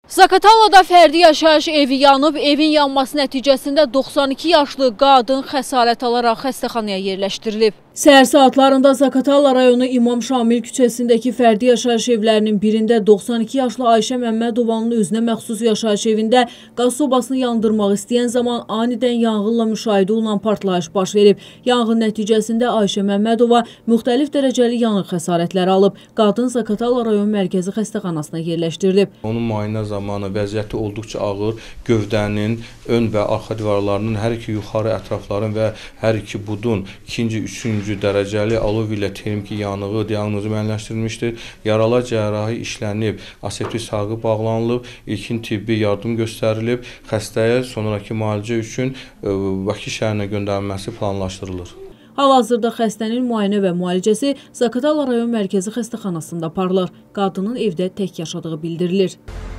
Zaqatalada fərdi yaşayış evi yanıb, evin yanması nəticəsində 92 yaşlı qadın xəsarət alaraq xəstəxanaya yerləşdirilib. Səhər saatlarında Zaqatala rayonu İmam Şamil küçəsindəki fərdi yaşayış evlərinin birində 92 yaşlı Ayşə Məmmədovanın özünə məxsus yaşayış evində qaz sobasını yandırmaq istəyən zaman anidən yanğınla müşahidə olunan partlayış baş verib. Yanğın nəticəsində Ayşə Məmmədova müxtəlif dərəcəli yanıq xəsarətləri alıb. Qadın Zaqatala rayon mərkəzi xəstəxanasına yerləşdirilib. Onun müayinə zamanı vəziyyəti olduqca ağır, gövdənin ön və arxa divarlarının hər iki yuxarı ətrafların və hər iki budun ikinci, üçüncü dərəcəli alov ilə termik yanığı diaqnozu müəyyənləşdirilmişdir. Yaralar cərrahi işlənib, aseptik sarğı bağlanılıb, ilkin tibbi yardım göstərilib, xəstəyə sonraki müalicə üçün Bakı şəhərinə göndərilməsi planlaşdırılır. Hal-hazırda xəstənin müayinə və müalicəsi Zaqatala rayon mərkəzi xəstəxanasında aparılır. Qadının evdə tək yaşadığı bildirilir.